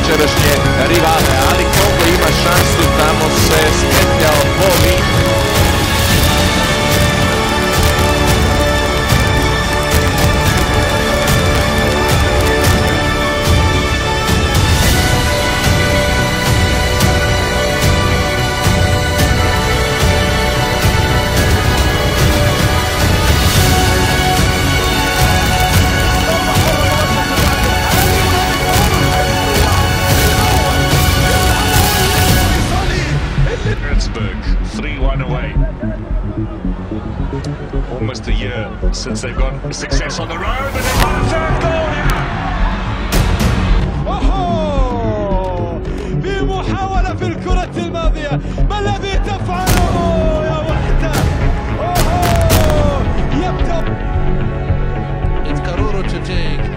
jučerašnje rivale, ali Kongo ima šansu, tamo se spetljao Boli. Pittsburgh 3-1 away. Almost a year since they've got success on the road, but they've got a third goal here. في محاولة في الكرة الماضية، ما الذي تفعله يا وحدة؟ يبدأ. It's Karuru to take.